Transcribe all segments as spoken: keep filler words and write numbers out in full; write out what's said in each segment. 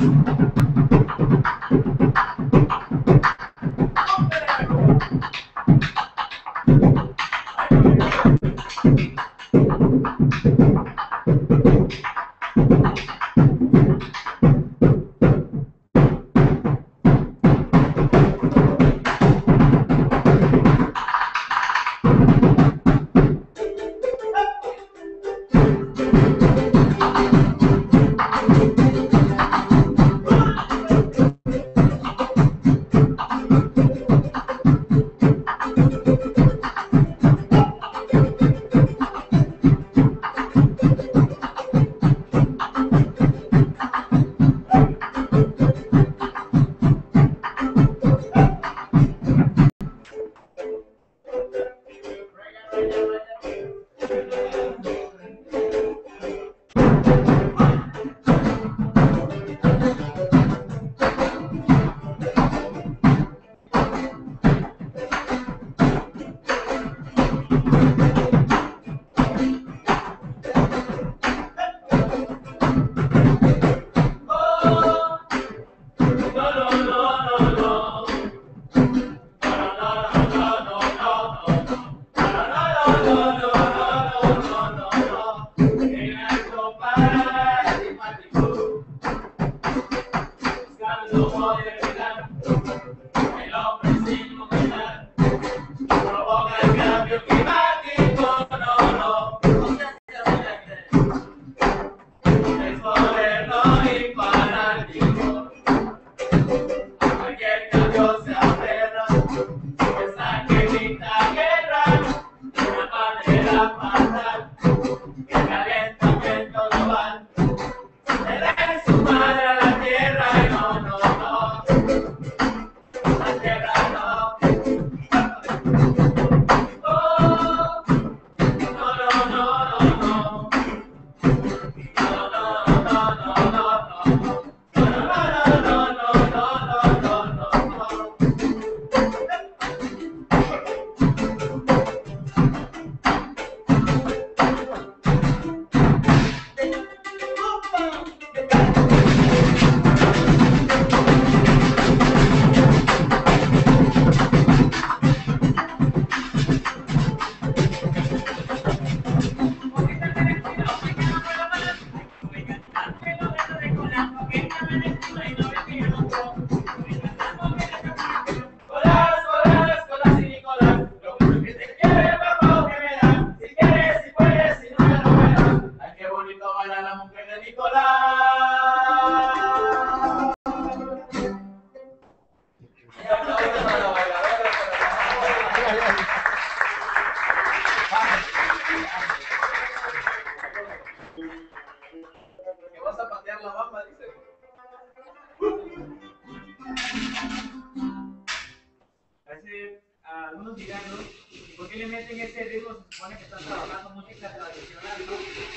Algunos dirán, ¿no? ¿Por qué le meten ese ritmo? Se supone que están trabajando música tradicional, ¿no?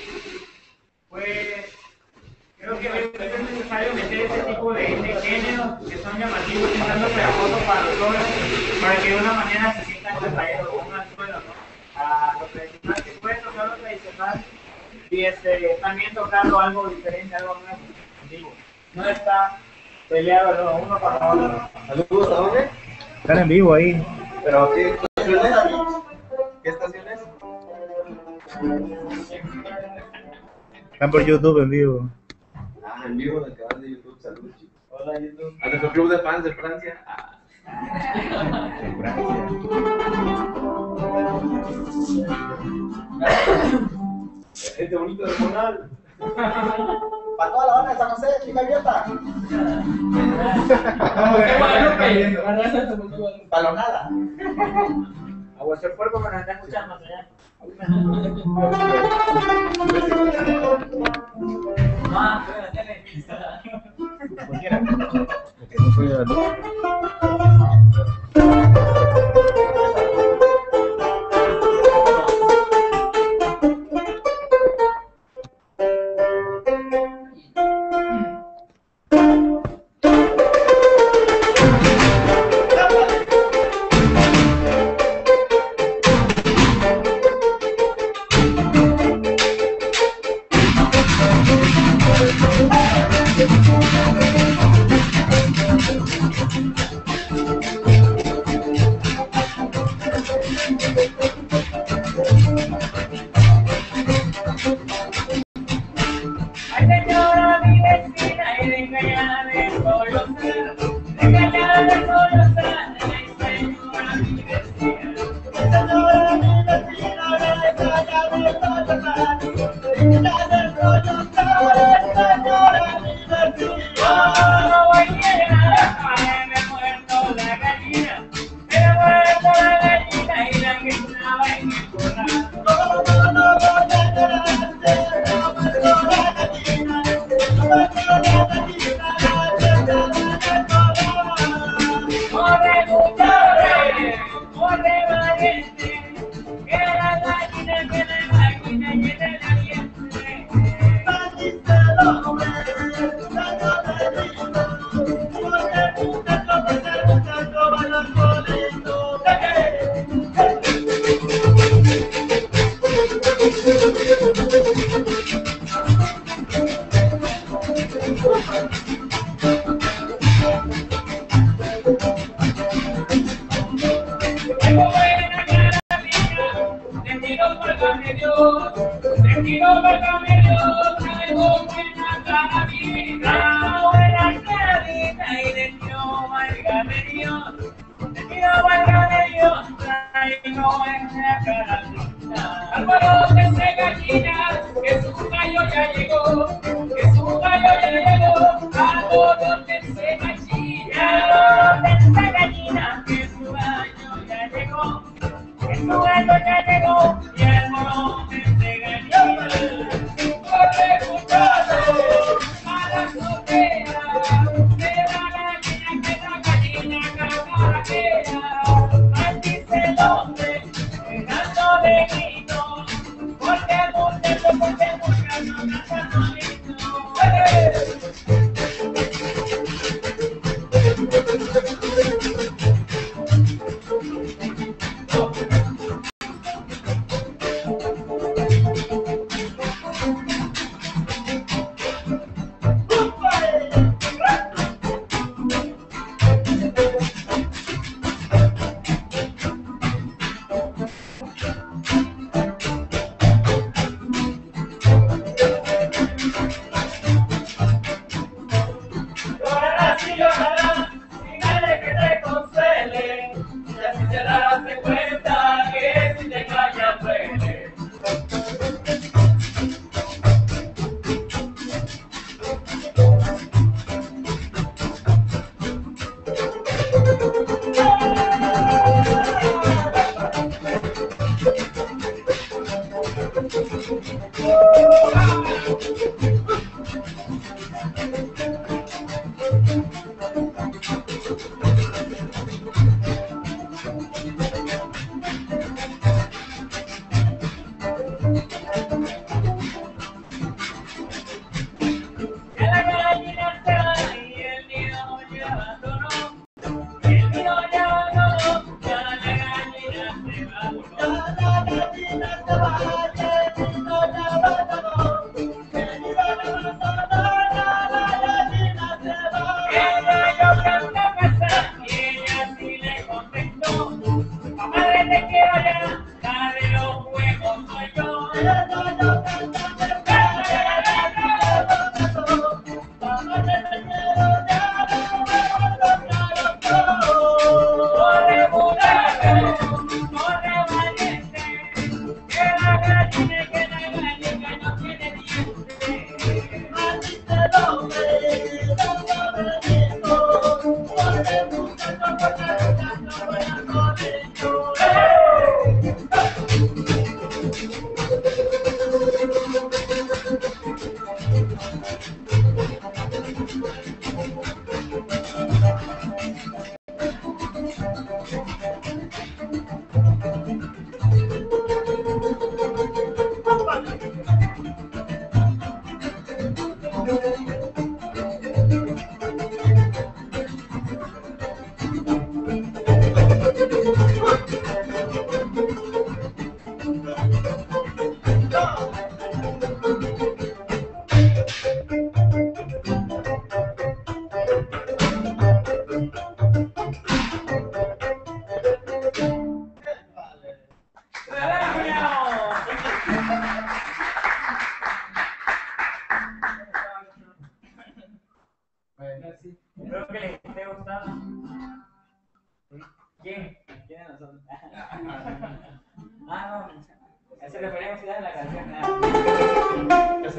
Pues creo que es necesario meter ese tipo de, de géneros que son llamativos y tanto pegajosos para los jóvenes, para que de una manera se sientan atraídos con una escuela, ¿no? A lo tradicional, que puede tocar lo tradicional y este, también tocarlo algo diferente, algo nuevo. Digo, no está peleado ¿no? uno para otro. ¿Saludos a dónde? Están en vivo ahí. ¿Pero qué estaciones? ¿Qué estaciones? Están por YouTube en vivo. Ah, en vivo en el canal de YouTube. Saludos, chicos. Hola, YouTube. A nuestro club de fans de Francia. Ah. En Francia. Este bonito de Monal. Para toda la banda de San José, chica abierta. Palonada. Agua se fuerte para estar escuchando allá. Ah, la tele. Cualquiera. Porque no soy de la luz. Thank you. La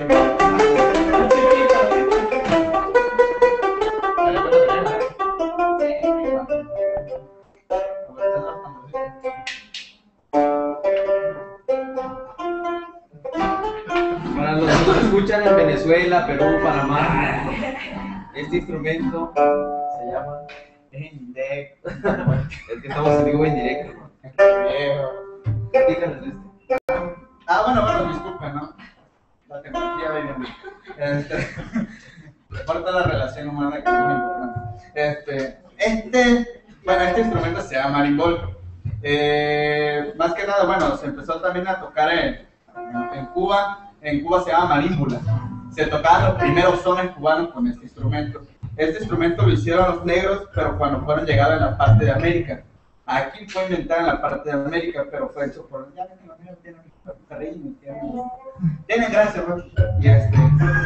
Para los que nos escuchan en Venezuela, Perú, Panamá, este instrumento se llama Indirecto. es que estamos en vivo en directo, ¿no? Díganos de este. Ah, bueno, bueno, disculpen, ¿no? La tecnología va bien. Este, parte de la relación humana que es muy importante. Este, este, bueno, este instrumento se llama marimbol. Eh, más que nada, bueno, se empezó también a tocar en, en Cuba. En Cuba se llama marímbula. Se tocaban los primeros sones cubanos con este instrumento. Este instrumento lo hicieron los negros, pero cuando fueron llegados en la parte de América. Aquí fue inventado en la parte de América, pero fue hecho por... Ya ven que los negros tienen cariño, tienen... Tienen gracia, ¿no? Y este...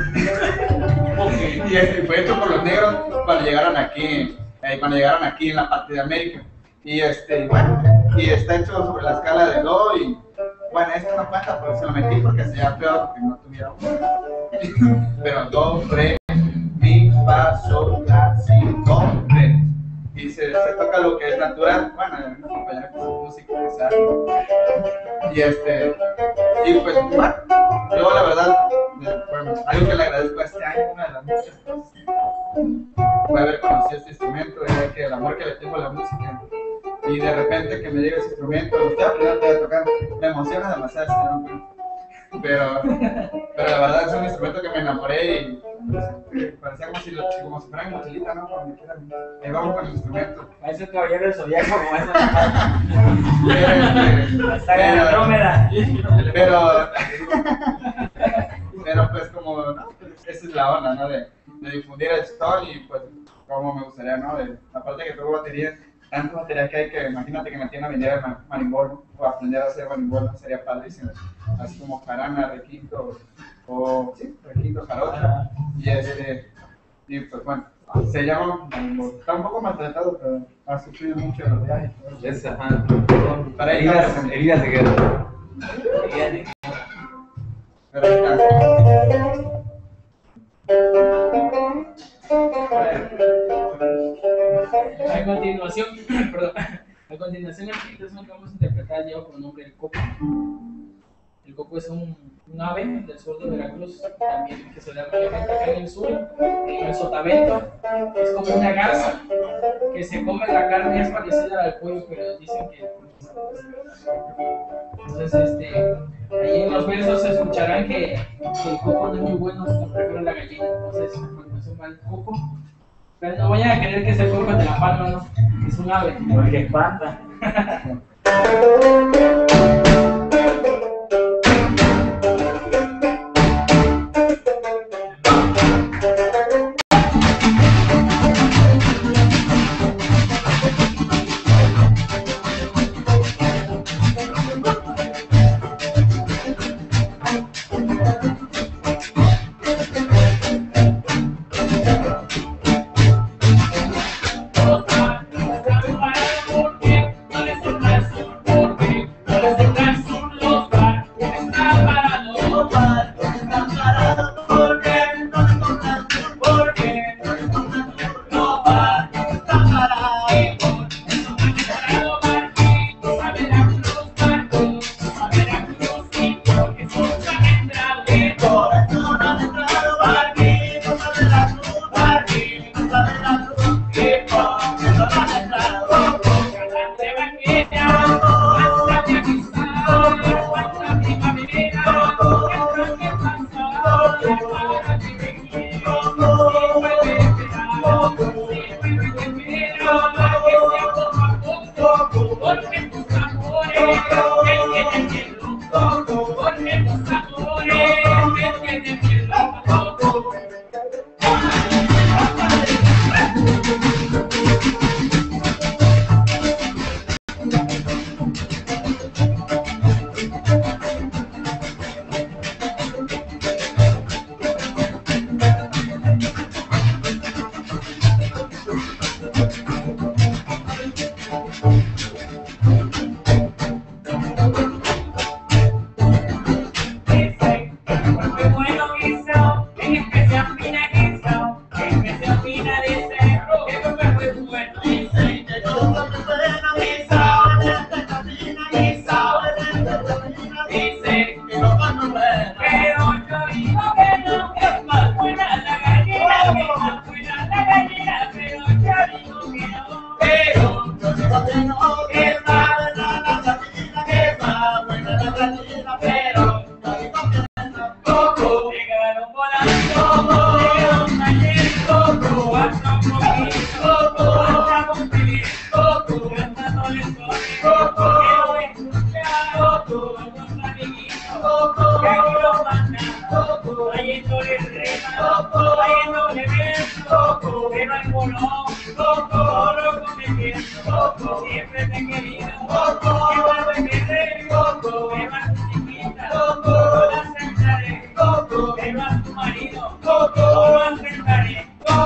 y este fue hecho por los negros cuando llegaron aquí, eh, cuando llegaron aquí en la parte de América. Y este, bueno, y está hecho sobre la escala de do y... Bueno, esta no cuenta, pero se lo metí porque sería peor porque no tuviera uno. Pero do, re, mi, fa, sol, la, si, do, re. Y se, se toca lo que es natural. Bueno, hay una compañera que es música que sabe. Y este, y pues, bueno, yo la verdad, bueno, algo que le agradezco a este año, una de las muchas cosas, fue haber conocido este instrumento, era que el amor que le tengo a la música. Y de repente que me llega ese instrumento, lo estoy aprendiendo a tocar, me emociona demasiado este instrumento. Pero, pero la verdad es un instrumento que me enamoré y pues, parecía como si, lo, como si fuera mi mochilita, ¿no? Cuando me quieran, ahí vamos con el instrumento. Parece el caballero del zodiaco como eso. Pero, Pero, Andrómeda. pero, pero pues como, no, pues, esa es la onda, ¿no? De, de difundir el sol y pues como me gustaría, ¿no? De, aparte que tengo baterías, tantas baterías que hay que, imagínate que me tiene a vender el marimbol, ¿no? O aprender a hacer marimbol, ¿no? Sería padrísimo. Así como jarana, requinto, o, sí, requinto, jarocha, y este, y pues bueno, se llama marimbol. Está un poco maltratado, pero ha sufrido mucho en los viajes. Es, ajá. Para heridas, heridas de guerra. Pero ahí está. A continuación, perdón, a continuación la canción que vamos a interpretar lleva por nombre el coco. El coco es un, un ave del sur de Veracruz, también que se da mayormente acá en el sur, en el Sotavento. Es como una garza que se come la carne, es parecida al pollo, pero dicen que... Entonces, este, ahí en los versos se escucharán que, que el coco no es muy bueno, sino prefiero la gallina. Entonces, cuando se va el coco, pero no vayan a creer que es el coco de la palma, no, es un ave. Porque espanta. Bueno, va el colón, todo lo que me quiero, siempre te he querido, que va a beber, que va a tu chiquita, no la aceptaré, que va a tu marido, no lo aceptaré.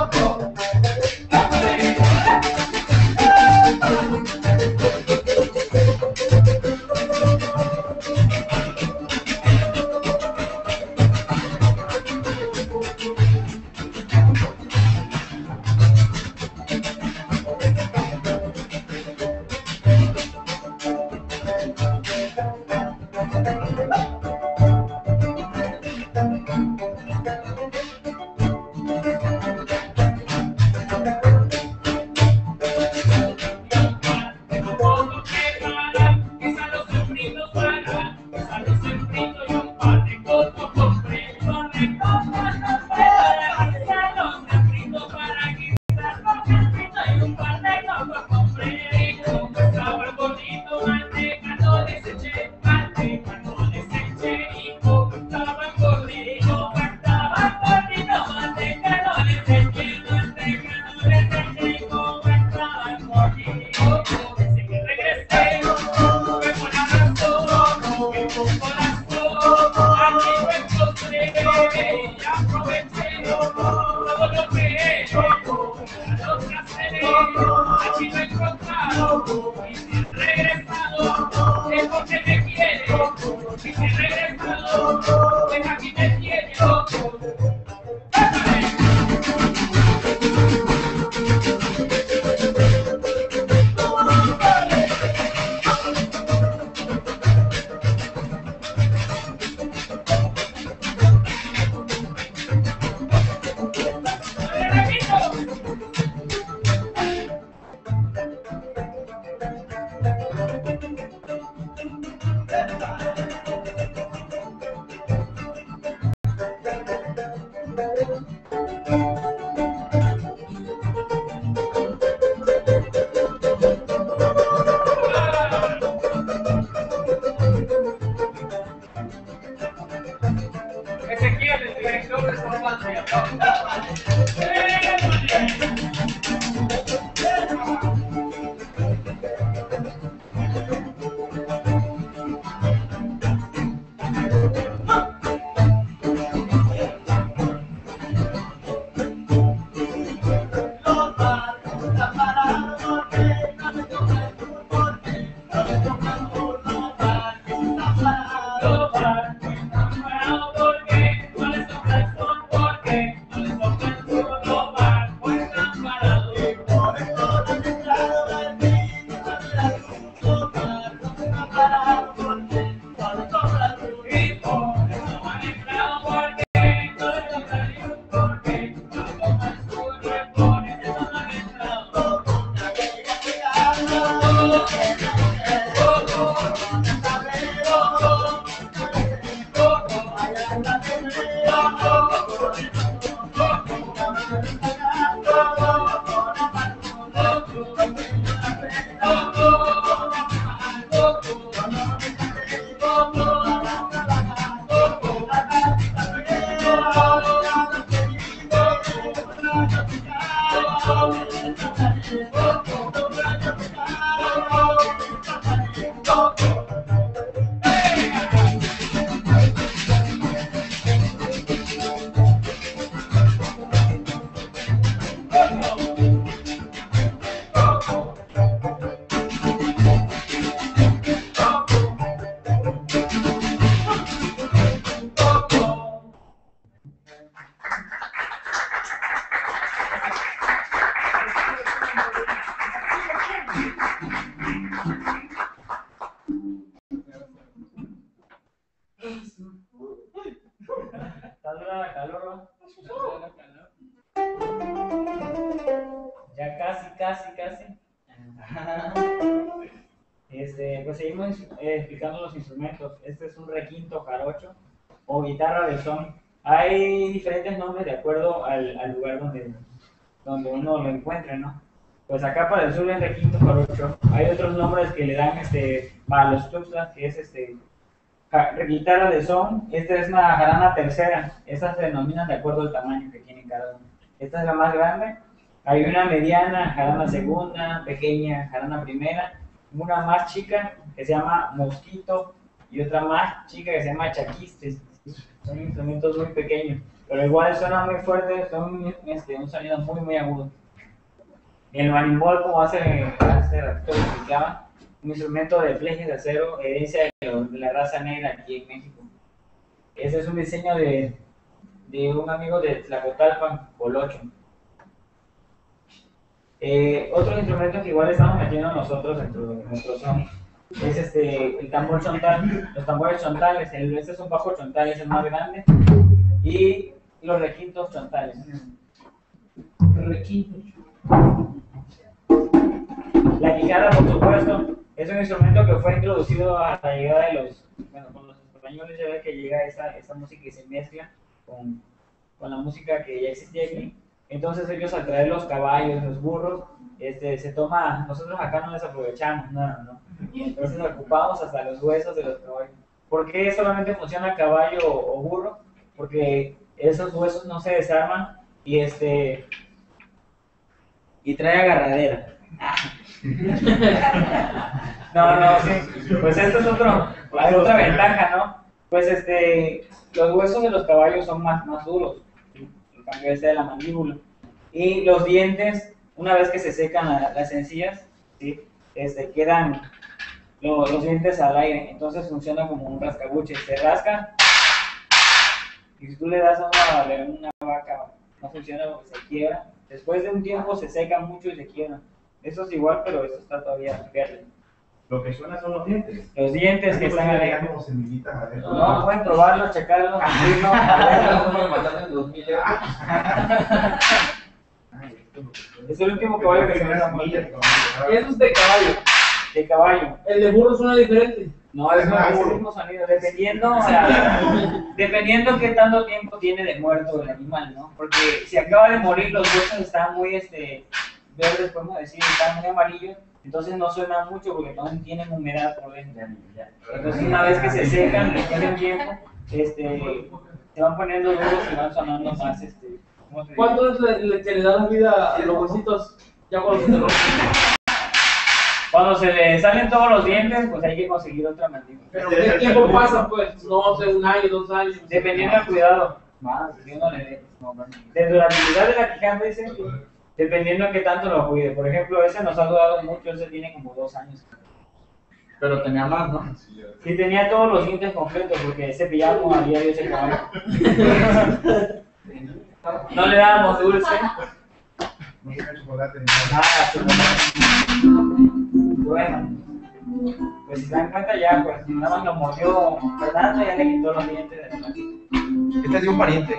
Está dura la calor, ¿no? Ya casi, casi, casi. Este, pues seguimos eh, explicando los instrumentos. Este es un requinto jarocho o guitarra de son. Hay diferentes nombres de acuerdo al, al lugar donde, donde uno lo encuentre, ¿no? Pues acá para el sur es requinto jarocho. Hay otros nombres que le dan este, para los tuxtlas, que es este, guitarra de son. Esta es una jarana tercera. Estas se denominan de acuerdo al tamaño que tienen cada uno. Esta es la más grande Hay una mediana, jarana segunda, pequeña, jarana primera, una más chica que se llama mosquito y otra más chica que se llama chaquistes. Son instrumentos muy pequeños, pero igual suenan muy fuertes, son este, un sonido muy muy agudo. El marimol, como hace, hace ratito lo explicaba, un instrumento de flejes de acero, herencia de, lo- de la raza negra aquí en México. Ese es un diseño de, de un amigo de Tlacotalpan, Colocho. Eh, otros instrumentos que igual estamos metiendo nosotros dentro de nuestro son es este, el tambor chontal, los tambores chontales, el, este es un bajo chontal, es el más grande, y los requintos chontales. Requinto. La guitarra, por supuesto, es un instrumento que fue introducido a la llegada de los, bueno, con los españoles, ya ves que llega esa, esa música y se mezcla con, con la música que ya existía aquí. Entonces ellos al traer los caballos, los burros, este, se toma, nosotros acá no desaprovechamos nada, ¿no? Entonces ocupamos hasta los huesos de los caballos. ¿Por qué solamente funciona caballo o burro? Porque esos huesos no se desarman y este y trae agarradera. No, no, sí. Pues esto es otro, hay otra ventaja, ¿no? Pues este, los huesos de los caballos son más, más duros, ¿sí? En cambio este de la mandíbula. Y los dientes, una vez que se secan la- las encías, ¿sí? Este, quedan lo- los dientes al aire, entonces funciona como un rascabuche. Se rasca y si tú le das a una, a una vaca, no funciona porque se quiebra. Después de un tiempo se seca mucho y se quiebra. Eso es igual, pero esto está todavía verde. Lo que suena son los dientes. Los dientes que están ahí. ahí. Como semillitas adentro. No, pueden probarlo, checarlo, abrirlo, abrirlo. Es el último caballo que se me da Eso es de caballo. de caballo. El de burro suena diferente. No, es no, es el mismo sonido, dependiendo, o sea, dependiendo qué tanto tiempo tiene de muerto el animal, ¿no? Porque si acaba de morir, los huesos están muy, este, verdes, podemos decir, están muy amarillos, entonces no suenan mucho porque no tienen humedad por dentro. Entonces una vez que se secan, después de un tiempo, este, se van poniendo duros y van sonando más, este, ¿cómo te digo? ¿Cuánto es le, le- que le da la vida a los huesitos ya cuando se te rompen? Cuando se le salen todos los dientes, pues hay que conseguir otra mandíbula. Pero ¿qué tiempo pasa, pues? No sé, un año, dos años. Dependiendo del cuidado. Más, si uno le dé. De durabilidad de la quijada, dice, dependiendo de qué tanto lo cuide. Por ejemplo, ese nos ha durado mucho, ese tiene como dos años. Pero tenía más, ¿no? Sí, tenía todos los dientes completos porque cepillábamos a diario ese caballo. No le dábamos dulce, No tiene chocolate ni nada, nada. absolutamente. Bueno, pues si se dan cuenta ya, pues nada más lo mordió Fernando y ya le quitó los dientes de la Este es de un pariente.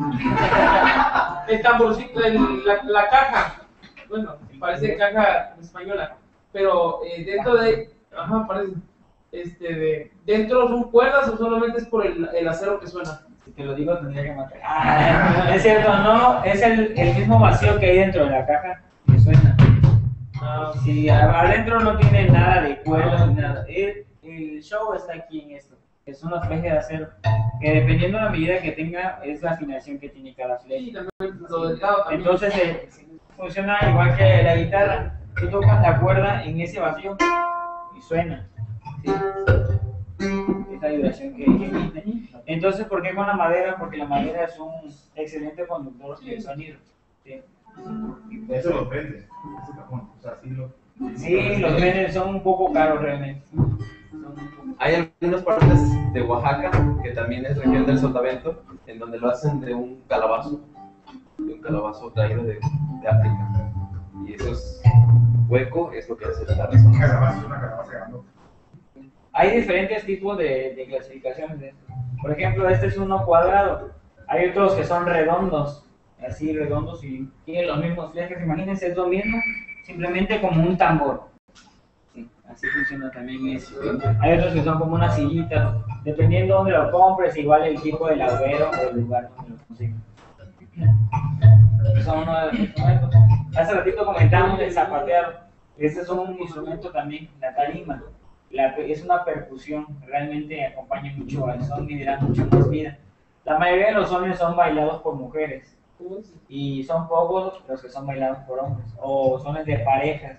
El tamborcito, el- la, la caja. Bueno, parece caja española. Pero eh, dentro de. Ajá, parece. Este, de, ¿dentro son cuerdas o solamente es por el, el acero que suena? Si te lo digo, tendría que matar. Ah, es cierto, no, es el, el mismo vacío que hay dentro de la caja que suena. Ah, Si a- adentro no tiene nada de cuerdas ni nada, el, el show está aquí en esto, que son las flejes de acero, que dependiendo de la medida que tenga, es la afinación que tiene cada sí, flecha. también lo delgado también. Entonces eh, funciona igual que la guitarra, tú tocas la cuerda en ese vacío y suena. ¿Sí? Esa vibración que, que emite. Entonces, ¿por qué con la madera? Porque la madera es un excelente conductor de sonido. ¿Sí? Y pues, Eso lo vende. Ese cajón. O sea, sí lo. sí, los venden, son un poco caros realmente. Son un poco- Hay algunas partes de Oaxaca, que también es región del Sotavento, en donde lo hacen de un calabazo, de un calabazo traído de, de África. Y eso es hueco, es lo que hace la Una resonancia. calabaza, una calabaza grande. Hay diferentes tipos de, de clasificaciones de esto. Por ejemplo, este es uno cuadrado. Hay otros que son redondos, así redondos y tienen los mismos flejes. Imagínense, es lo mismo, simplemente como un tambor. Sí, así funciona también eso. Hay otros que son como una sillita. Dependiendo de dónde lo compres, igual el tipo de laurero o el lugar donde lo consigas. Son uno de los instrumentos. Hace ratito comentamos el zapateado. Este es un instrumento también, la tarima. La, es una percusión, realmente acompaña mucho al son y le da mucho más vida. La mayoría de los sones son bailados por mujeres. y son pocos los que son bailados por hombres, o son de parejas.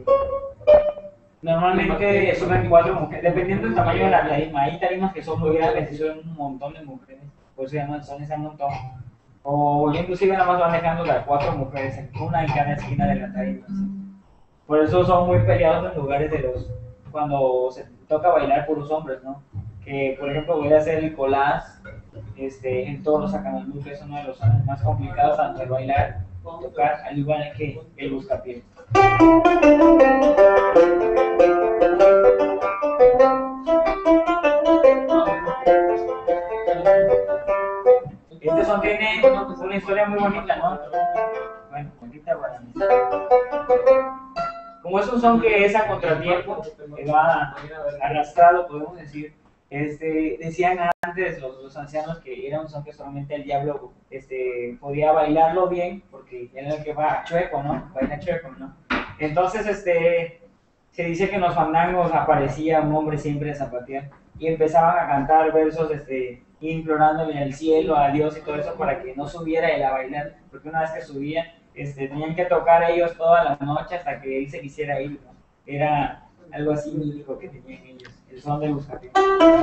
Normalmente suben cuatro mujeres, dependiendo del tamaño de la tarima. Hay tarimas que son muy grandes y suben un montón de mujeres, por eso llaman sones a montón. O inclusive nada más van dejando las cuatro mujeres, una en cada esquina de la tarima. Por eso son muy peleados en lugares de los, cuando se toca bailar puros hombres, ¿no? Que por ejemplo voy a hacer el collage, este, en todos los Sacanaluca, que es uno de los años más complicados tanto de bailar como tocar, al igual que el buscapié. Este son tiene una historia muy bonita, ¿no? Bueno, bonita para mí. Como es un son que es a contratiempo, que va arrastrado, podemos decir, este, decían antes los, los ancianos que era un son que solamente el diablo este, podía bailarlo bien, porque era el que va chueco, ¿no? Baila chueco, ¿no? Entonces, este, se dice que en los fandangos aparecía un hombre siempre a zapatear y empezaban a cantar versos, este, implorándole al cielo, a Dios y todo eso para que no subiera él a bailar, porque una vez que subía, este, tenían que tocar a ellos toda la noche hasta que él se quisiera ir, ¿no? Era algo así mítico que tenían ellos, el son del buscapié.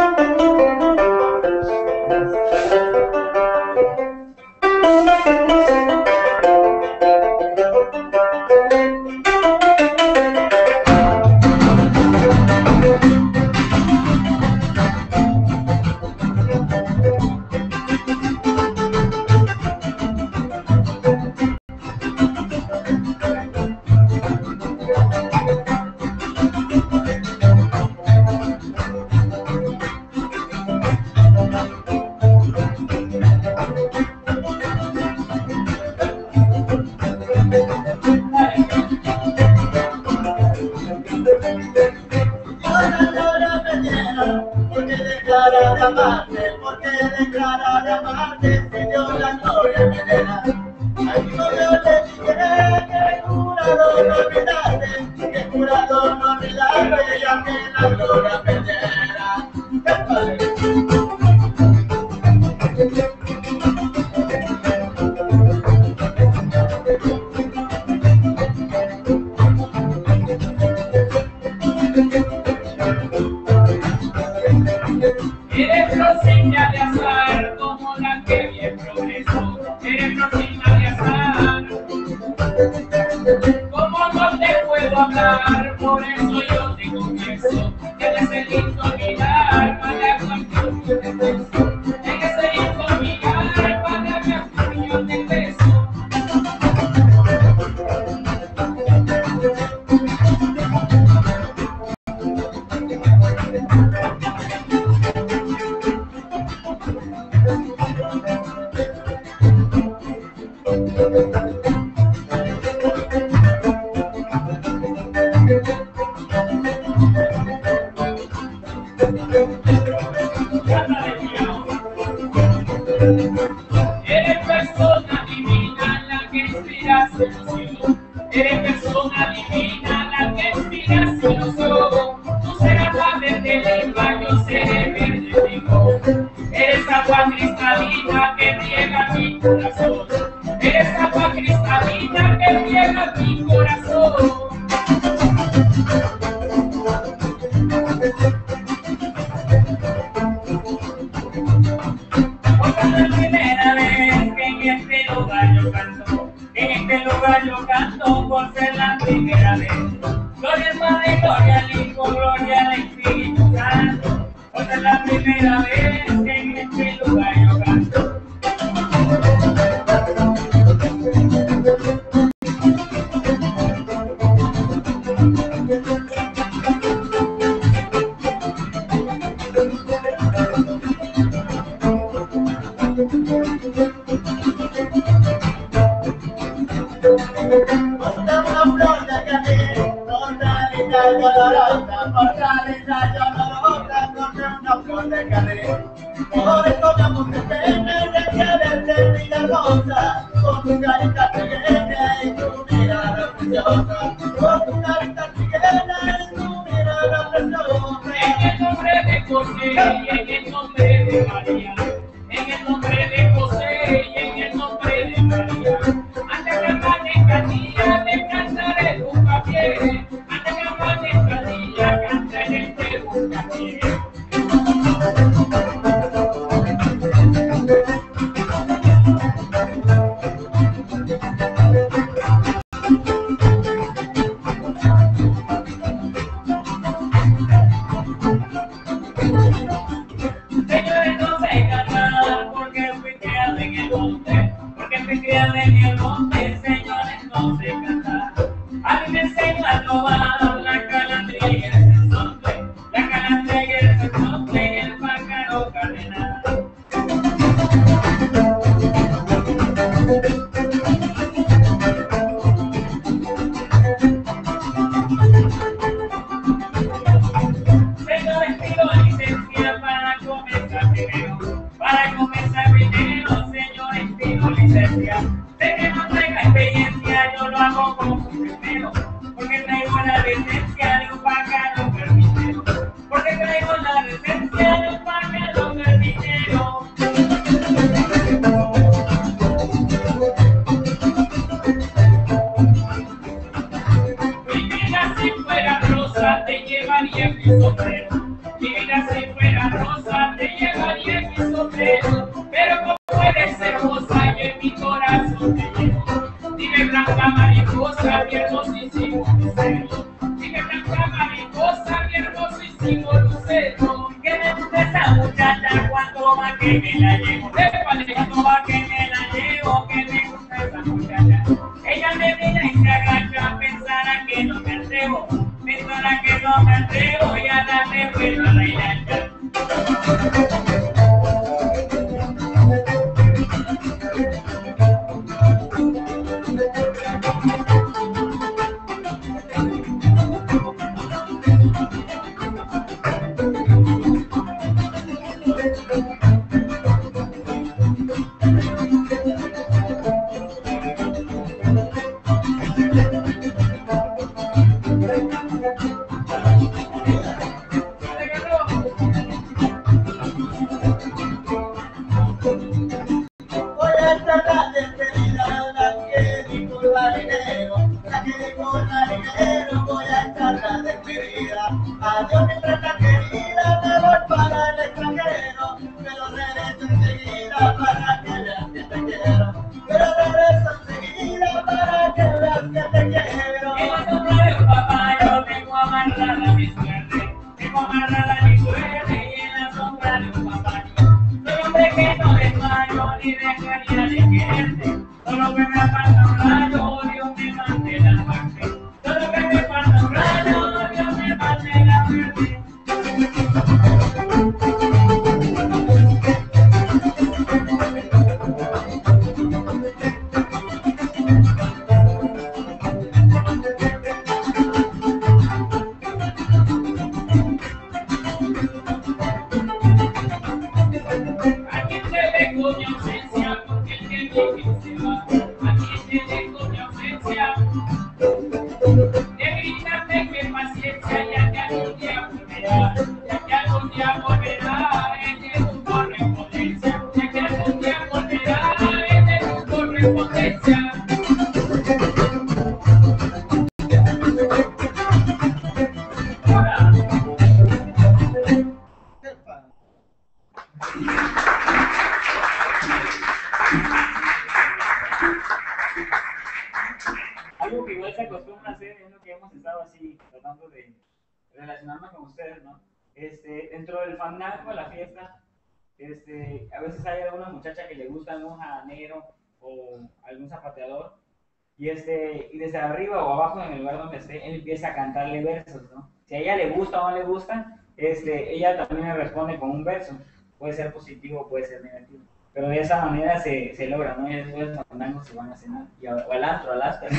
En el nombre de José y en el nombre de María. en el monte, porque fui criado en el monte, señores, no sé cantar. A mí me enseñó a robar la calandria y el sensonte, la calandria y el sensonte y el pájaro cardenal. Señores, pido licencia para comenzar primero, para comenzar primero, señores, pido licencia. Sé que no traiga experiencia, yo lo hago como primero, porque traigo la licencia de un pájaro carpintero, porque traigo la licencia de un pájaro carpintero. Mi vida si fuera rosa te llevaría en mi sombrero, mi vida si fuera rosa te llevaría en mi sombrero, pero como eres hermosa y en mi corazón te llevo. Dime blanca mariposa, mi hermosísimo lucero. Dime blanca mariposa, mi hermosísimo lucero. Que me gusta esa muchacha cuando va que me la llevo. Épale, cuando va que me la llevo, que me gusta esa muchacha. Ella me mira y se agacha, pensará que no me atrevo. Pensará que no me atrevo y a darle vuelta a la hilacha. Voy a estar la despedida, la que dijo el marinero, la que dijo el marinero, voy a estar la despedida. Adiós mi trata querida, me voy para el extranjero, pero regreso enseguida para que veas que te quiero. Pero regreso enseguida para que veas que te quiero. En la sombra de un papá yo tengo amarrada mi suerte, tengo amarrada mi suerte y en la sombra de un papá soy hombre que no desmayo ni dejaría de quererte, solo que me falta un rayo, Dios me mande la muerte, solo que me falta un rayo, Dios me mande la muerte. Aquí te dejo mi ausencia porque el que viene se va. Aquí te dejo mi ausencia. De gritarte que paciencia ya que algún día volverá, ya que algún día volverá en tu correspondencia, ya que algún día volverá en tu correspondencia. Algo que igual se acostumbra a hacer es lo que hemos estado así tratando de relacionarnos con ustedes, ¿no? Este, dentro del fandango, la fiesta, este, a veces hay alguna muchacha que le gusta algún habanero o algún zapateador y, este, y desde arriba o abajo en el lugar donde esté, él empieza a cantarle versos, ¿no? Si a ella le gusta o no le gusta, este, ella también le responde con un verso, puede ser positivo, puede ser negativo. Pero de esa manera se, se logra, ¿no? Y después los fandangos se van a cenar, y a, o al antro, al after.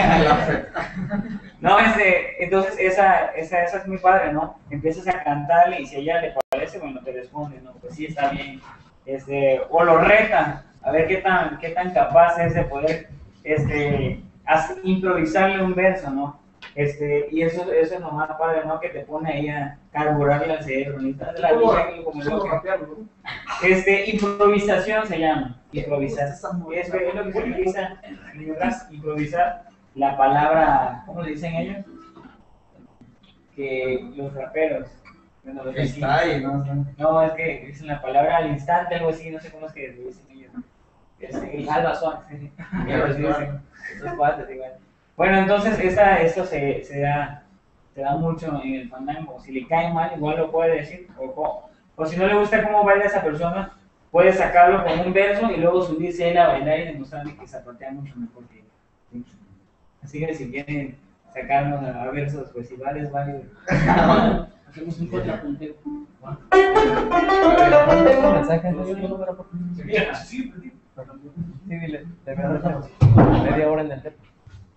No, este, entonces esa, esa, esa es muy padre, ¿no? Empiezas a cantarle y si a ella le parece, bueno, te responde, ¿no? Pues sí, está bien. Este, o lo reta, a ver qué tan, qué tan capaz es de poder este, hacer, improvisarle un verso, ¿no? Este, y eso, eso es lo más padre, ¿no? Que te pone ahí a carburarle al cerebro, necesitas la vida como loco. Este, improvisación se llama, improvisar. Es, es lo que se utiliza en letras, improvisar la palabra, ¿cómo le dicen ellos? Que los raperos, bueno, los Está ahí, ¿no? no, es que dicen la palabra al instante, algo así, no sé cómo es que le dicen ellos. Este, el albazón, sí, ellos dicen, esos cuates igual. Bueno, entonces esta, esto se, se, da, se da mucho en el fandango. Si le cae mal, igual lo puede decir. O, o, o si no le gusta cómo baila esa persona, puedes sacarlo con un verso y luego subirse él a bailar y demostrarle que zapatea mucho mejor que él. Así que si quieren sacarnos a versos, pues igual es válido. Hacemos un contrapunteo. Manda un mensaje en tu número, por favor. Sí, sí, Sí, dile, te voy a dejar media hora en el teléfono.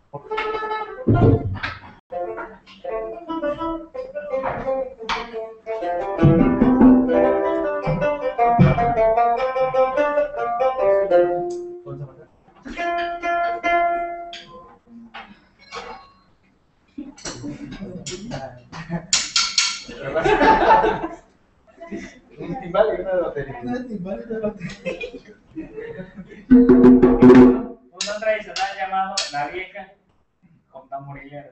Un timbal y una lotería. Un don tradicional llamado La Vieja con tamborilleros.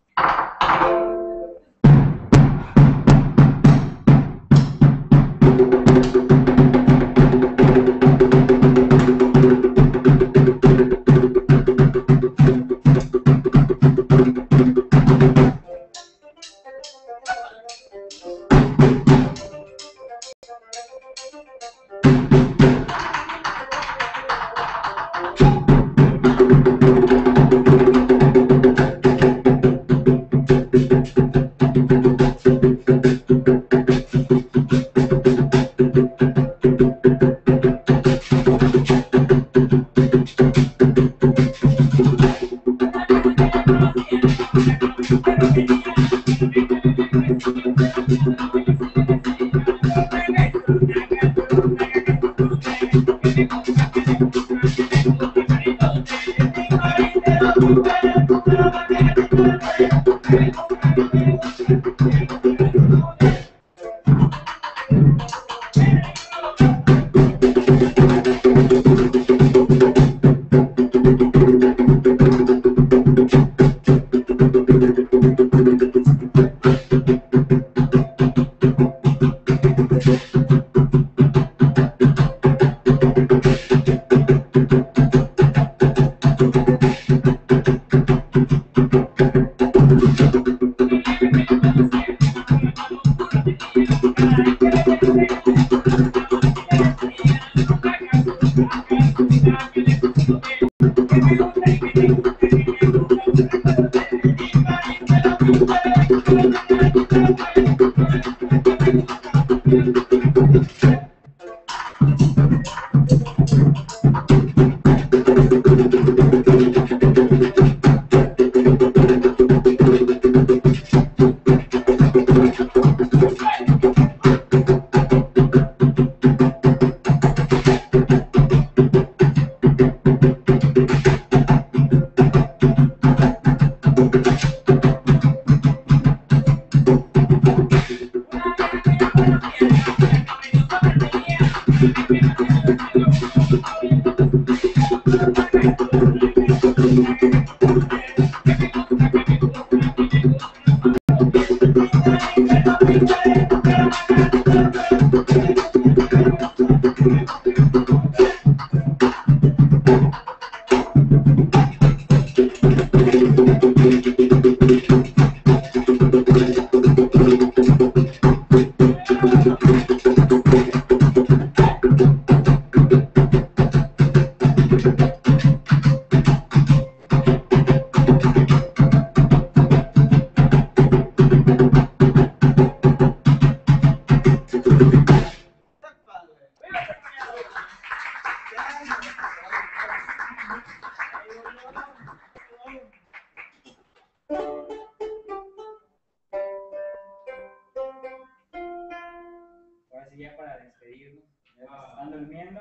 Ahora sí, ya para despedirnos. ¿Ya se están durmiendo?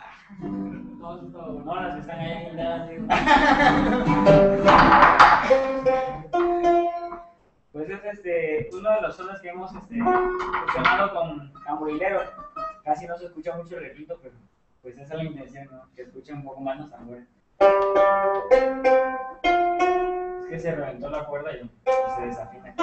no, eso está bueno. No, las que están ahí guindadas, digo. Pues es este, uno de los solos que hemos este, fusionado con tamborileros. Casi no se escucha mucho el requinto, pero pues esa es la intención, ¿no? Que escuche un poco más los tambores. Es que se reventó la cuerda y pues, se desafina.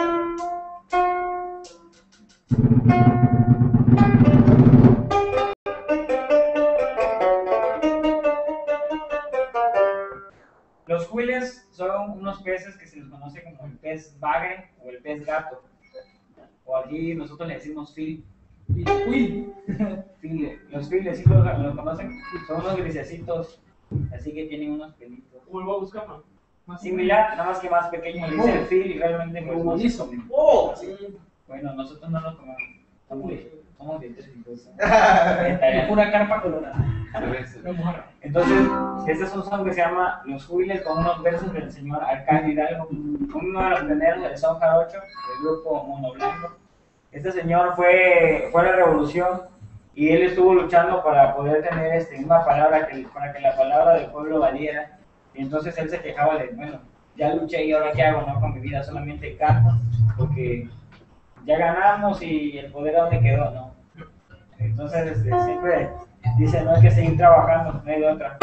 Los huiles son unos peces que se les conoce como el pez bagre o el pez gato, o aquí nosotros le decimos fil. Uy, File- Los files, ¿sí los, los conocen? Son unos grisecitos, así que tienen unos pelitos. vuelvo a buscar, man. Más Similar, nada más que más pequeño, le dice el fil y realmente pues, no se Bonito. comen. Oh, Bueno, nosotros no los comemos, somos, somos dietéticos. es pura carpa colorada. Una mujer. Entonces, este es un son que se llama Los Jubiles, con unos versos del señor Alcalde Hidalgo, uno de los pioneros del son jarocho, del grupo Mono Blanco. Este señor fue, fue a la revolución y él estuvo luchando para poder tener este, una palabra, que, para que la palabra del pueblo valiera. Y entonces él se quejaba de, bueno, ya luché y ahora qué hago, no, con mi vida solamente canto, porque ya ganamos y el poder a dónde quedó, ¿no? Entonces este, siempre dice, no hay que seguir trabajando, no hay de otra.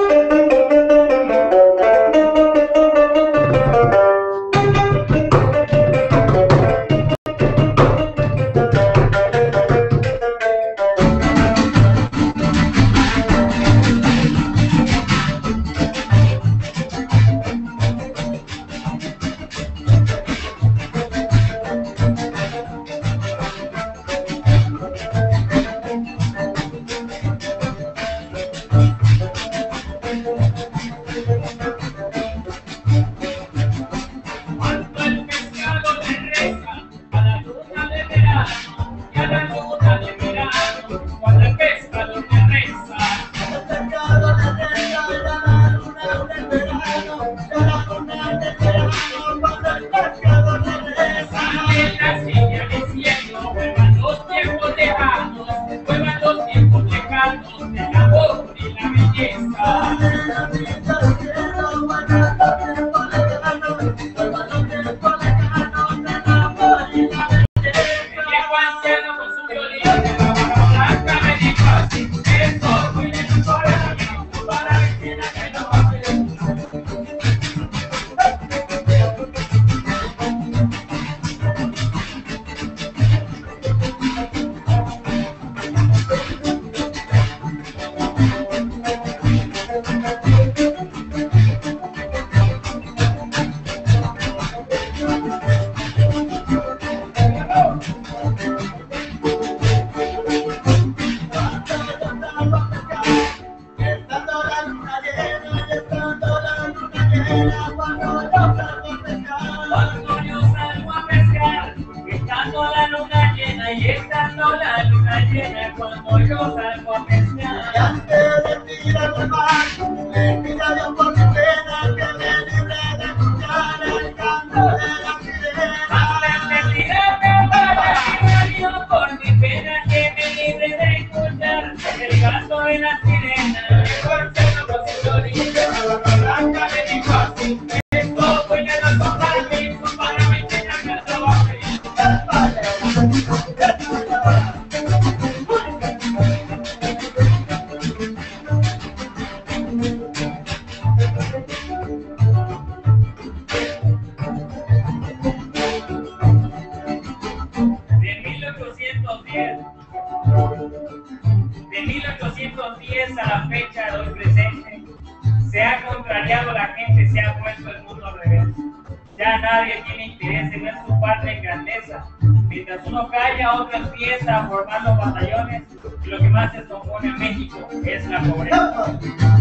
Cuando el pescado le reza a la luna de verano, y a la luna de verano, cuando el pescado le reza, El pescado de reza, la luna del verano, la luna del verano, cuando el pescado le reza. sale la silla diciendo, vuelvan los tiempos lejanos, vuelvan los tiempos lejanos del amor y la belleza. La vida del cielo, vuelvan los tiempos lejanos, vuelvan los tiempos lejanos del amor y la belleza. El viejo anciano con su violín de la barba blanca me dijo así, eres todo y eres para mí, para vecina que no va a ver. Estando la luna llena, y estando la luna llena, cuando yo salgo a pescar. Cuando yo salgo a pescar, estando la luna llena y estando la luna llena, cuando yo salgo a Y pescar. antes de tirar al mar, le pido a Dios por mi pena que me libre de escuchar el canto de la sirena. Antes de tirarme al mar, pido a Dios por mi pena que me libre de escuchar el canto de la sirena. El anciano con su violín de la barba blanca me dijo así, eres todo y le das con permiso para mi pena que trabaje. De mil ochocientos diez de mil ochocientos diez a la fecha de hoy presente, se ha contrariado la gente, se ha puesto el mundo al revés. Ya nadie tiene interés en ver su patria en grandeza. Mientras uno calla, otro empieza a formar los batallones, y lo que más se compone en México es la pobreza.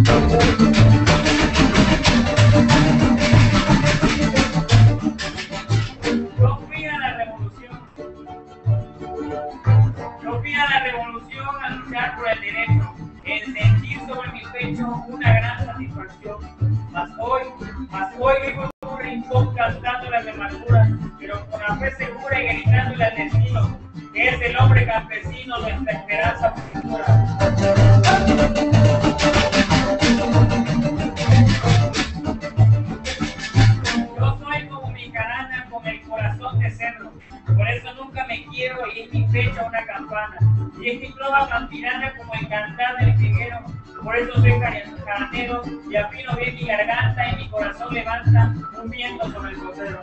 No pida la revolución. No pida la revolución a luchar por el derecho, en sentir sobre mi pecho una gran satisfacción. Mas hoy, mas hoy vivo en un rincón cantando las amarguras, pero con la fe segura y gritándole al destino, que es el hombre campesino, nuestra esperanza futura. Yo soy como mi carana con el corazón de cerdo, por eso nunca me quiero y en mi pecho una campana. Y es mi trova campirana como el cantar del figuero, por eso soy jaranero y afino bien mi garganta y mi corazón levanta un viento sobre el cordero.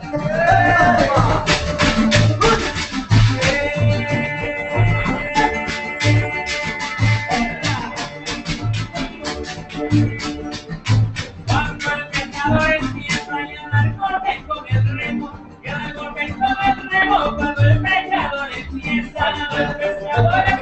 Cuando el pescador empieza a llevar golpes con el remo, y a dar golpes con el remo, cuando el pescador empieza a dar golpes con el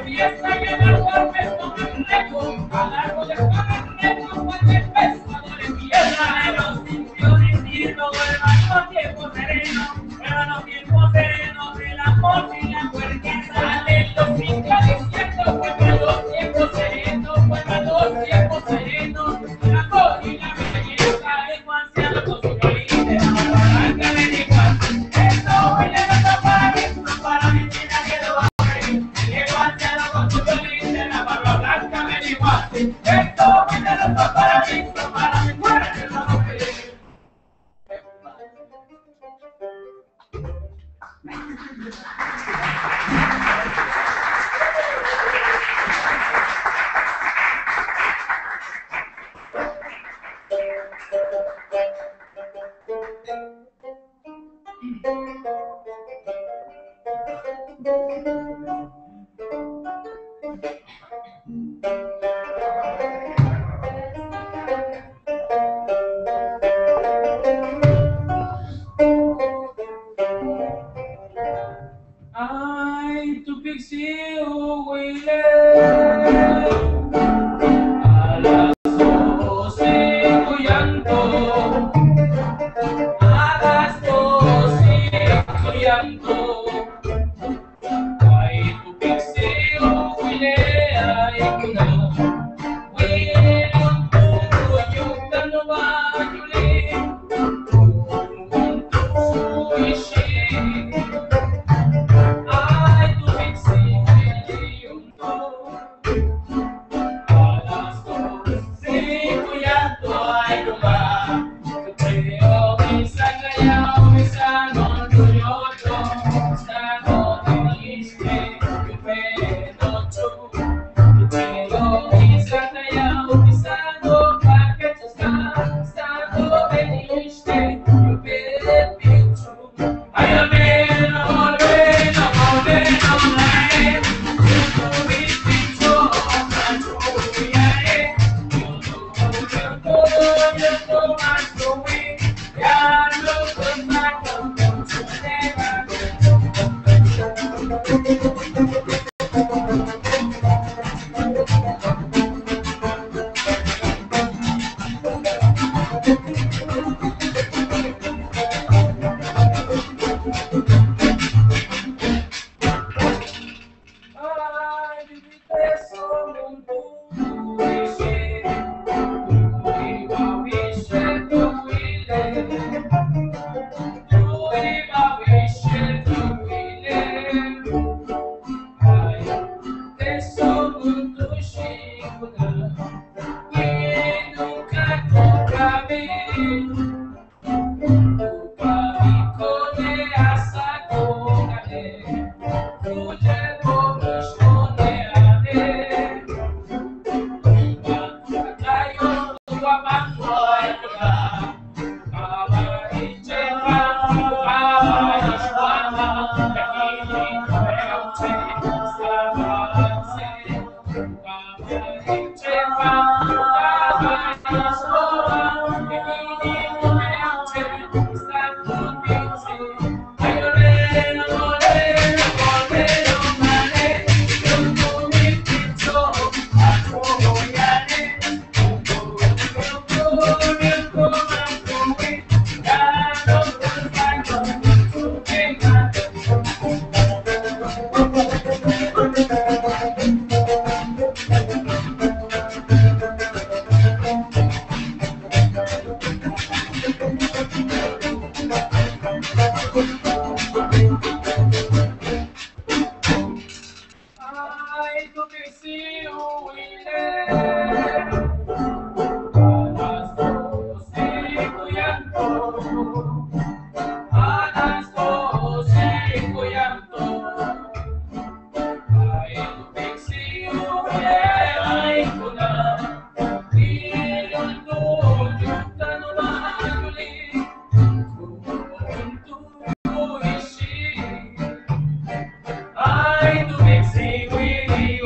para mí, para mi muerte, no lo quiero. Ay, tu pixie huile a las doce tu llanto, a las doce tu llanto. Ay, tu pixie huile ay kuna huile tu yuta no va yule un tu suishi. Ay, tu pixie huile a las doce tu llanto, ay kuma creo que sacallao mi sano tuyoto, sano teniste tu pelo chu, creo que sacallao mi sano porque tu sano teniste tu pelo chu. Ay, amén, amén, amén, amén, tu bicho, tu viaje, yo no yo no más tu ya no contacto con tu tema. Ay, viviste solo un tuishi, tu iba wishe tu wile, tu iba wishe tu wile. Ay, te solo un tuishi kuna, y nunca toca vi. Ay, tu pixie huile a las doce tu llanto, a las doce tu llanto. Ay, tu pixie huile ay kuna y tu yuta no va yuli tu ishi. Ay, tu pixie huile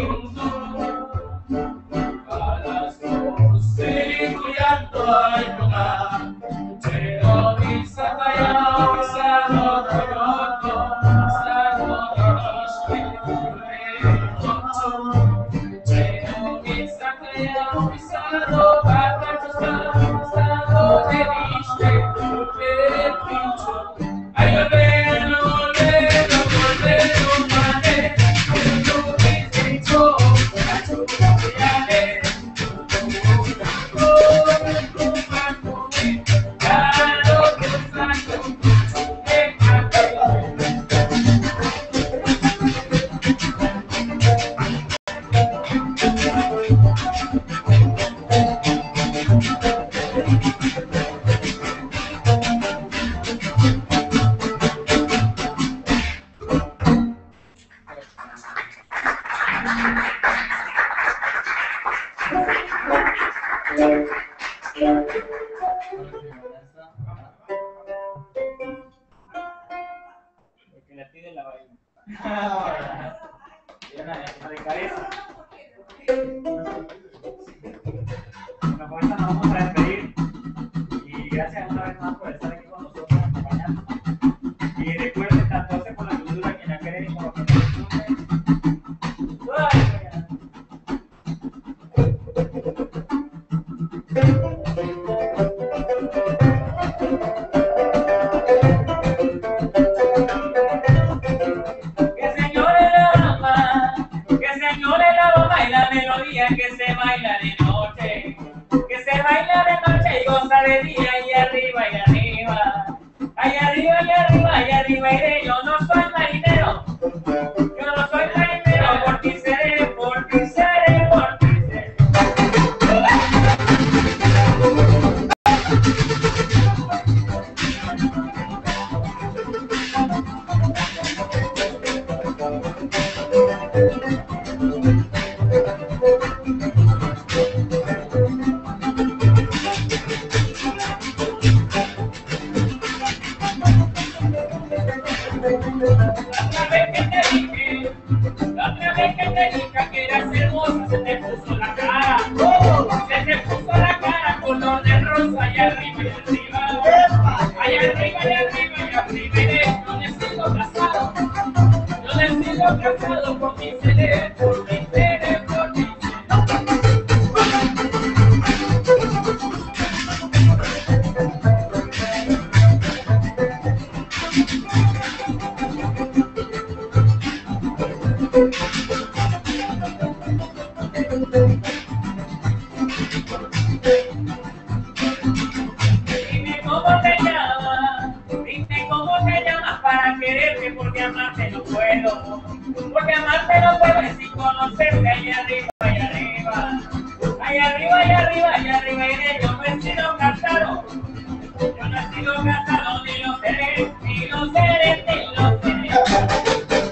a las doce tu llanto, ay kuna creo que sacallao mi sano tuyoto, sano teniste tu pelo chu, creo que sacallao mi sano porque tu sano teniste tu pelo chu. Ay, amén, amén, amén, amén, tu bicho, tu viaje, tu Porque le pide la vaina. Y una una de cabeza. Bueno, con esta nos vamos a despedir. Y gracias una vez más por estar aquí con nosotros acompañando. Y recuerden tanto hacer por la cultura que en la creen como que nos escuchen. Que señore la bamba, que señore la bomba y la melodía que se baila de noche, que se baila de noche y goza de día y arriba y arriba, ay arriba y arriba y arriba iré, yo no soy marinero, yo no soy marinero, por ti seré, por ti seré, por ti seré. La otra vez que te dije, la otra vez que te dije que eras hermosa, se te puso la cara, se te puso la cara color de rosa y arriba y arriba, ay arriba y arriba y arriba iré, yo necesito casado, yo necesito casado por mi seré, por mi seré, por mi seré. Dime cómo te llamas, dime cómo te llamas para quererte, porque amarte no puedo, porque amarte no puedo sin conocerte ahí arriba y arriba, ahí arriba y arriba y arriba iré, yo no he sido casado, yo no he sido casado, ni lo seré, ni lo seré, ni lo seré.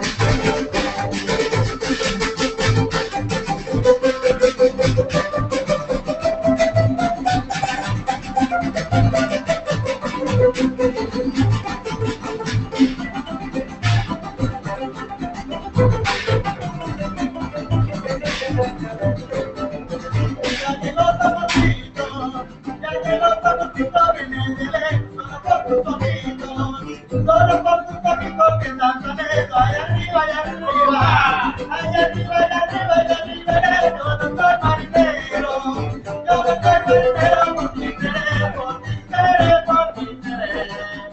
Ya llegó Tomatito, ya llegó Tomatito, viene de lejos, solo por tus ojitos, solo por tus ojitos que están con eso, ahí arriba, ahí arriba, ahí arriba, ahí arriba, ahí arriba, yo no soy marinero, yo no soy marinero, por ti seré, por ti seré, por ti seré.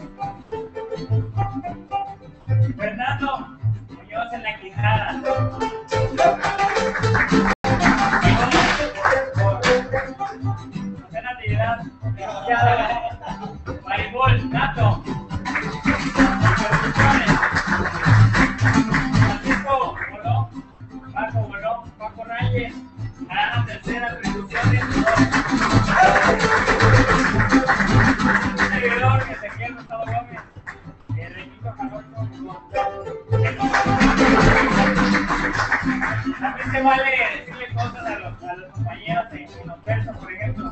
Fernando Muñoz en la quijada. Natividad, Maribol, Nato, Francisco Bolón, Paco Bolón, Paco Reyes, Ana Tercera, Producciones, servidor que se quiere Gustavo Gómez, Enriquito Jarocho, también se vale decirle cosas a los, a los compañeros en, en los versos, por ejemplo.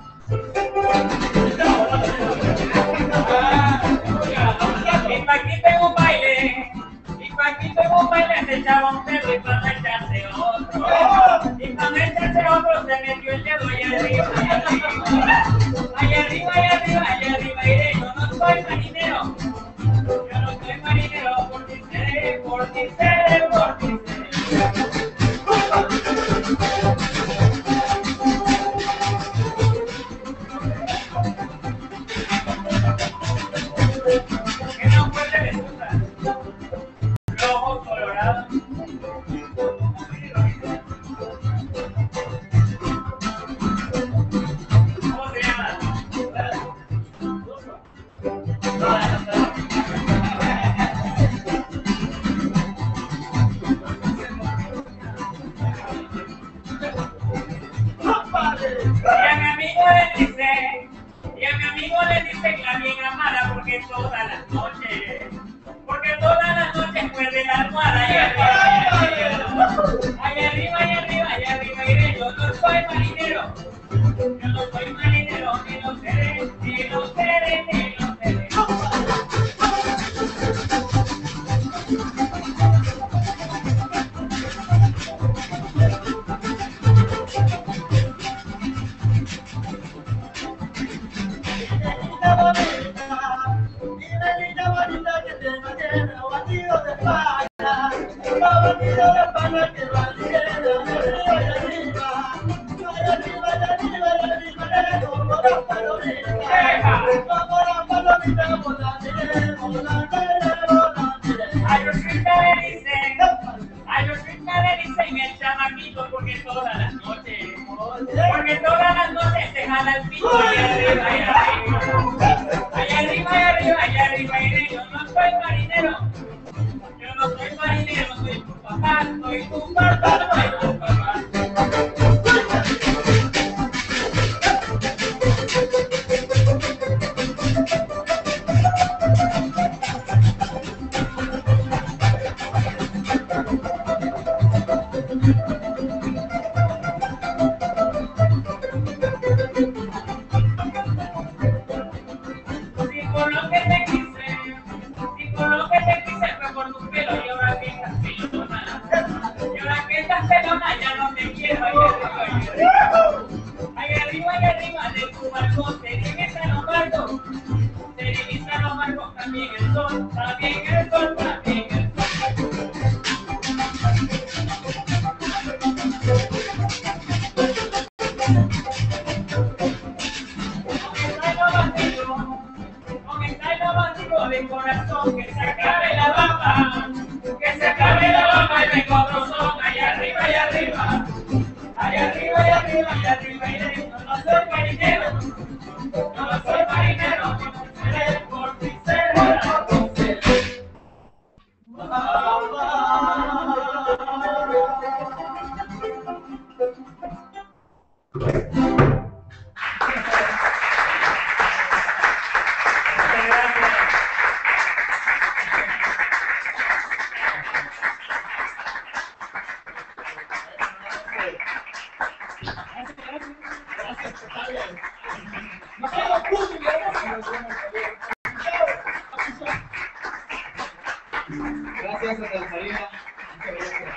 Y pa' aquí tengo un baile, y pa' aquí tengo un baile, se echaba un dedo y pa' no echarse otro, y pa' no echarse otro se metió el dedo y arriba, y arriba, ahí arriba, y arriba, y arriba iré, yo no soy marinero, yo no soy marinero, por ti seré, por ti seré, por ti seré. Que no puede resultar rojo colorado. pana, la bandida de pana que va ligera, allá arriba, allá arriba, allá arriba, allá arriba, negro, como la palomita, como la palomita, volanera, volanera, volanera. A los ricas le dicen, a los ricas le dicen el chamaquito porque todas las noches, porque todas las noches se jala el pito allá arriba, allá arriba, allá arriba, allá arriba, allá arriba, y yo no soy marinero, yo no soy marinero, soy tu papá, soy tu papá, soy tu papá. Gracias, Santa Salina. Muchas gracias.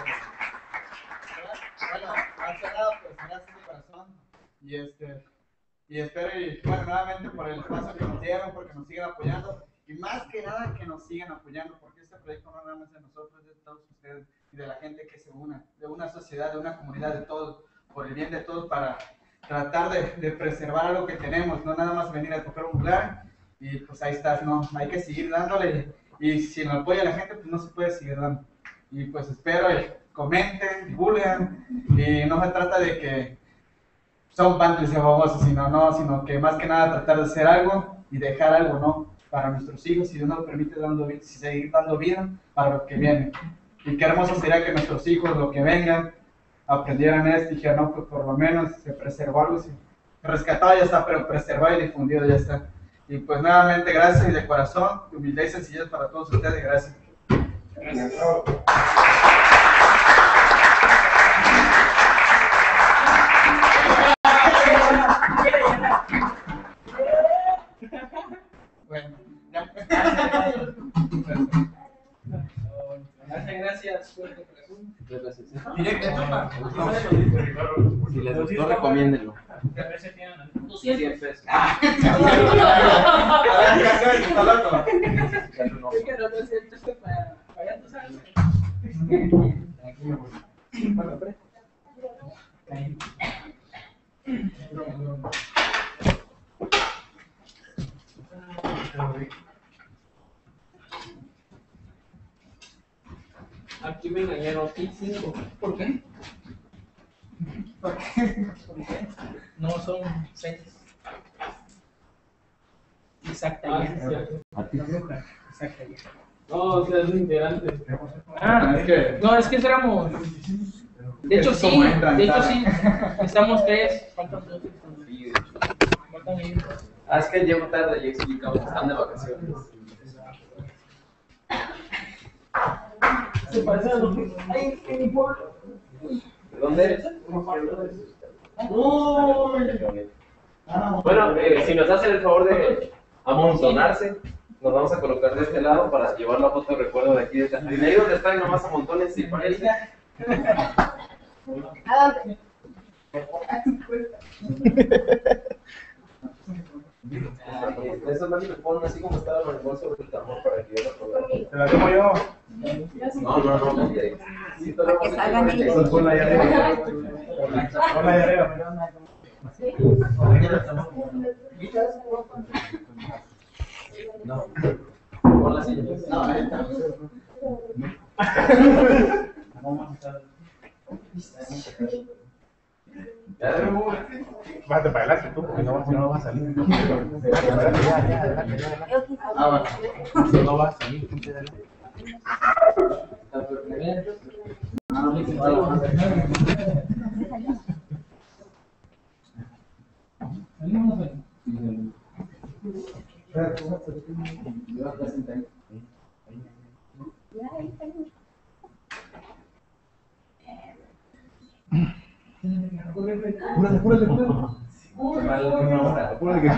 Bueno, más que nada, pues gracias de corazón. Y este, y espero, y bueno, nuevamente por el espacio que nos dieron, porque nos siguen apoyando. Y más que nada que nos sigan apoyando, porque este proyecto no nada más de nosotros, es de todos ustedes y de la gente que se una, de una sociedad, de una comunidad, de todos, por el bien de todos, para tratar de, de preservar algo que tenemos, no nada más venir a tocar un lugar. Y pues ahí estás, no, hay que seguir dándole. Y si no apoya la gente, pues no se puede seguir dando. Y pues espero, eh, comenten, divulguen. Y no se trata de que son pantes de famosos, sino, no, sino que más que nada tratar de hacer algo y dejar algo, ¿no? Para nuestros hijos, si Dios nos lo permite, dando, seguir dando vida para lo que viene. Y qué hermoso sería que nuestros hijos, lo que vengan, aprendieran esto y dijeran, no, pues por lo menos se preservó algo, sí. Rescatado ya está, pero preservado y difundido ya está. Y pues nuevamente gracias y de corazón, humildad y sencillez para todos ustedes, gracias. Gracias. Bueno, ya. Gracias, gracias. Fuerte corazón. Gracias. Directo. Si les gustó, recomiéndenlo. A veces tienen cien pesos. Está loco. Es que no lo siento esto para pagar tus años. Aquí me engañaron aquí cinco. ¿Por qué? ¿Por qué? No son seis. Exactamente. Exactamente. No, o sea, es integrante. Ah, Es que- no, es que éramos. De hecho, Es sí. como entran, De hecho, ¿sabes? sí. Estamos tres. Faltan dos. Sí, de hecho. Faltan ellos. Ah, es que llego tarde y explicamos que están de vacaciones. Se parece a lo que hay en mi pueblo. ¿De dónde eres? Uy. Bueno, eh, si nos hacen el favor de amontonarse, nos vamos a colocar de este lado para llevar la foto de recuerdo de aquí de Catrina. Ahí donde están nomás amontones, si parece. Eso más le ponen así como estaba el bolso del tambor para que yo lo programe. Te la tomo yo. No, no, no, no. Sí, Para que salgan ellos. Ponla ahí arriba. Ponla ahí arriba. No. Pon la silla. No, ahí está. Ya de nuevo. Bájate para adelante tú, porque no, si no, no vas a salir. Adelante, ya, ya, adelante, ya, adelante. Ah, bueno. No vas a salir, tú te adelante. Apúrale, apúrale, apúrale. Apúrale que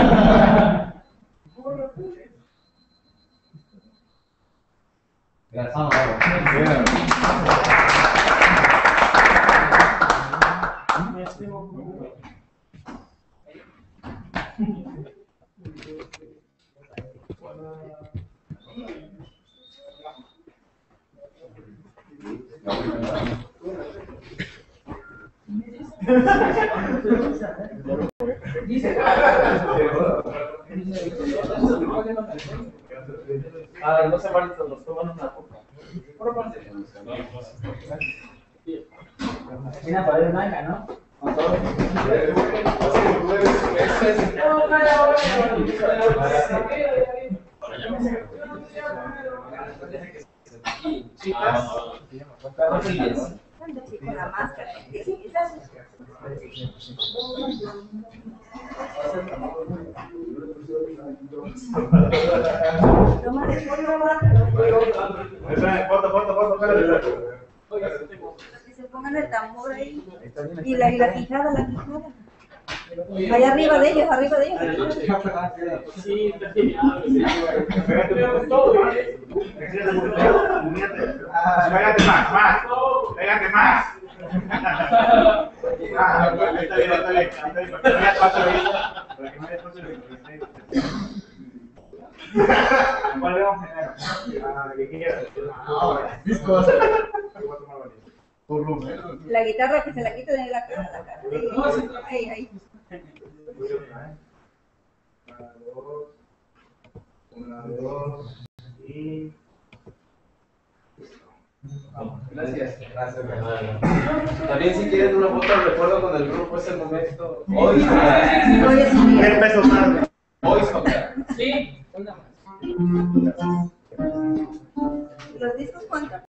Ah, no se van, los toman una copa. Mira, para ver manga, ¿no? Con todo. Sí, con la máscara. Toma de Foto, foto, foto, espérate. que se pongan el tambor ahí. Y la, y la quijada, la quijada. Allá arriba de ellos, arriba de ellos. Sí, está genial. Pégate más, más. Pégate más. Ah, está bien, está bien. Está bien, para que no haya espacio ahí. Para que no haya espacio ahí. ¿Cuál vemos primero? Ah, que quieras. Discos. Por lo menos. La guitarra que se la quita de la cara. La cara. Ahí, ahí. Una, dos. Una, dos. Y. Gracias. Gracias, Bernardo. También si quieren una foto de recuerdo con el grupo es el momento. Hoy toca. Hoy es un día. Mil pesos tarde. Hoy toca. Sí, una más. ¿Los discos cuánto?